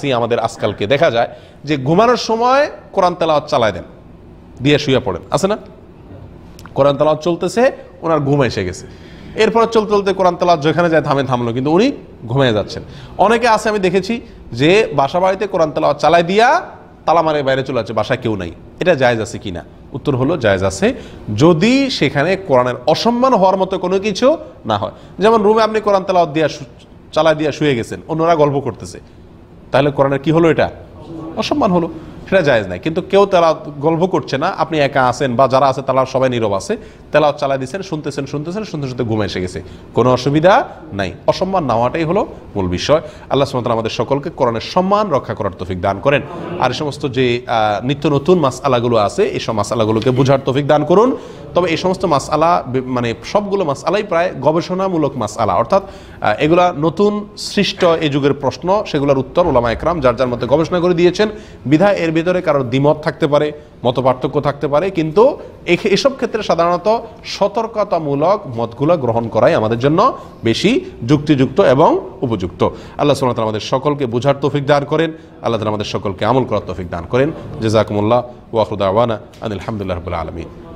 আমাদের আজকালকে দেখা যায় যে ঘুমানোর সময় কোরআন তেলাওয়াত চালায় দেন, দিয়ে শুয়ে পড়েন, আছে না? কোরআন তেলাওয়াত চলতেছে, ওনার ঘুম এসে গেছে, এরপর চলতে চলতে কোরআন তেলাওয়াত যেখানে যায় থামলো, কিন্তু উনি ঘুমিয়ে যাচ্ছেন। অনেকে আছে আমি দেখেছি যে বাসা বাড়িতে কোরআন তেলাওয়াত চালায় দিয়া তালা মারে বাইরে চলে যাচ্ছে, বাসায় কেউ নাই। এটা জায়েজ আছে কিনা? উত্তর হলো জায়েজ আছে, যদি সেখানে কোরআনের অসম্মান হওয়ার মতো কোনো কিছু না হয়। যেমন রুমে আপনি কোরআন তেলাওয়াত দিয়া চালায় দিয়া শুয়ে গেছেন, অন্যরা গল্প করতেছে, তাহলে কোরআনের কি হলো? এটা অসম্মান হলো, সেটা জায়েজ নাই। কিন্তু কেউ তেলাওয়াত গল্প করছে না, আপনি একা আছেন বা যারা আছে তারা সবাই নীরব আছে, তেলাওয়াত চালাই দিচ্ছেন, শুনতেছেন শুনতে শুনতে ঘুমে এসে গেছে, কোনো অসুবিধা নাই। অসম্মান না হওয়াটাই হলো মূল বিষয়। আল্লাহ সুবহানাহু ওয়া তাআলা আমাদের সকলকে কোরআনের সম্মান রক্ষা করার তৌফিক দান করেন। আর এই সমস্ত যে নিত্য নতুন মাসআলাগুলো আছে, এই সব মাসআলাগুলোকে বুঝার তৌফিক দান করুন। তবে এই সমস্ত মাসআলা মানে সবগুলো মাসআলাই প্রায় গবেষণামূলক মাসআলা, অর্থাৎ এগুলা নতুন সৃষ্ট এই যুগের প্রশ্ন, সেগুলোর উত্তর উলামা একরাম যার যার মধ্যে গবেষণা করে দিয়েছেন। বিধায় এর ভিতরে কারোর দ্বিমত থাকতে পারে, মত পার্থক্য থাকতে পারে, কিন্তু এসব ক্ষেত্রে সাধারণত সতর্কতামূলক মতগুলো গ্রহণ করাই আমাদের জন্য বেশি যুক্তিযুক্ত এবং উপযুক্ত। আল্লাহ সুবহানাহু ওয়া তাআলা আমাদের সকলকে বুঝার তৌফিক দান করেন, আল্লাহ তাআলা আমাদের সকলকে আমল করার তৌফিক দান করেন। জাযাকুমুল্লাহ ওয়া আখিরু দাওয়ানা আনিল হামদুলিল্লাহি রাব্বিল আলামিন।